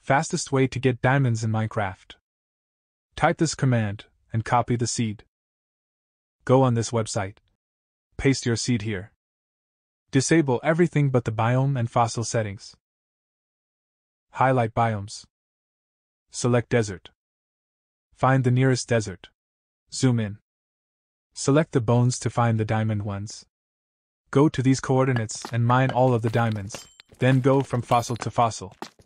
Fastest way to get diamonds in Minecraft. Type this command, and copy the seed. Go on this website. Paste your seed here. Disable everything but the biome and fossil settings. Highlight biomes. Select desert. Find the nearest desert. Zoom in. Select the bones to find the diamond ones. Go to these coordinates and mine all of the diamonds, then go from fossil to fossil.